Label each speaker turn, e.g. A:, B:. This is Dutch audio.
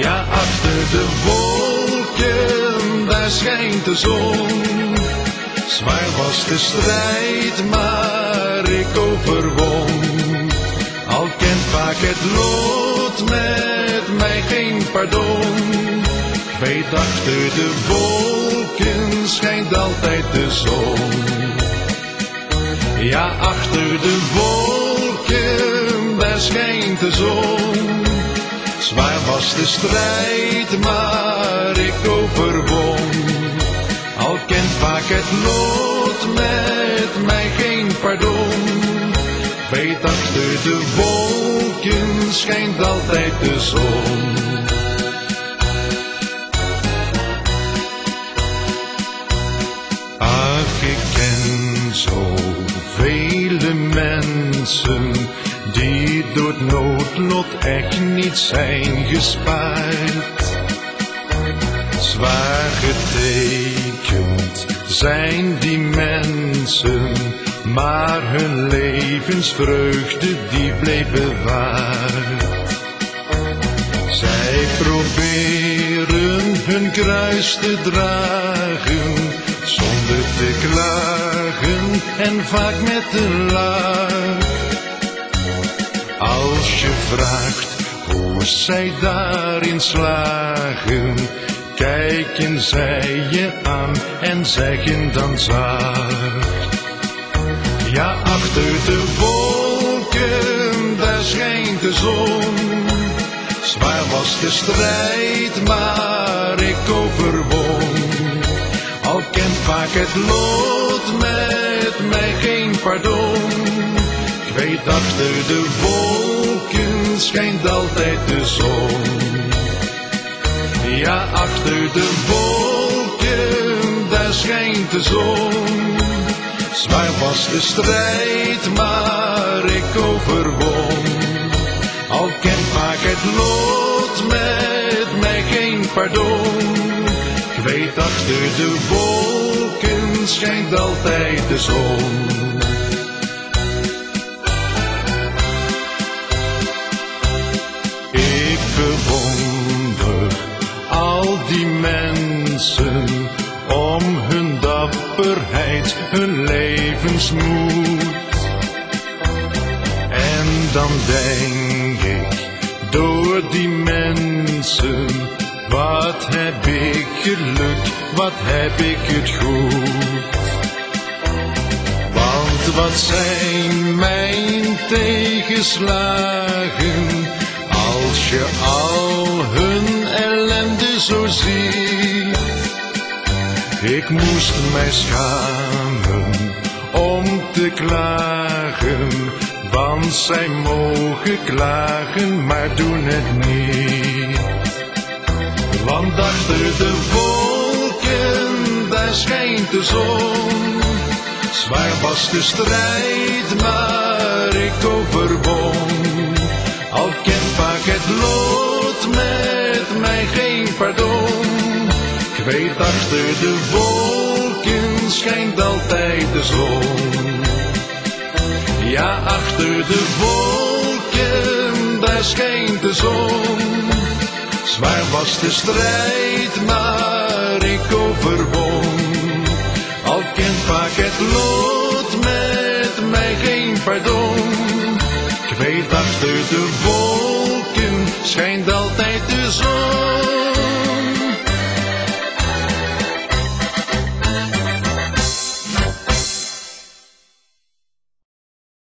A: Ja, achter de wolken, daar schijnt de zon. Zwaar was de strijd, maar ik overwon. Al kent vaak het lot met mij geen pardon. Ik weet, achter de wolken schijnt altijd de zon. Ja, achter de wolken, daar schijnt de zon. Zwaar was de strijd, maar ik overwon. Al kent vaak het lot met mij geen pardon. Weet, achter de wolken schijnt altijd de zon. Ach, ik ken zoveel mensen die door het noodlot echt niet zijn gespaard. Zwaar getekend zijn die mensen, maar hun levensvreugde die bleef bewaard. Zij proberen hun kruis te dragen, zonder te klagen en vaak met een lach. Als je vraagt hoe zij daarin slagen, kijken zij je aan en zeggen dan zacht. Ja, achter de wolken, daar schijnt de zon. Zwaar was de strijd, maar ik overwon. Al kent vaak het lot met mij geen pardon. Ik weet, achter de wolken schijnt altijd de zon. Ja, achter de wolken, daar schijnt de zon. Zwaar was de strijd, maar ik overwon. Al kent vaak het lot met mij geen pardon. Ik weet, achter de wolken schijnt altijd de zon. Ik bewonder al die mensen om hun dapperheid, hun levensmoed. En dan denk ik, door die mensen, wat heb ik geluk, wat heb ik het goed. Want wat zijn mijn tegenslagen, als je al hun ellende zo ziet. Ik moest mij schamen om te klagen, want zij mogen klagen, maar doen het niet. Want achter de wolken, daar schijnt de zon. Zwaar was de strijd, maar ik overwon. Al kent vaak het lot met mij geen pardon. Ik weet, achter de wolken schijnt altijd de zon. Ja, achter de wolken, daar schijnt de zon. Zwaar was de strijd, maar ik overwon. Al kent vaak het lot met mij geen pardon. Ik weet, achter de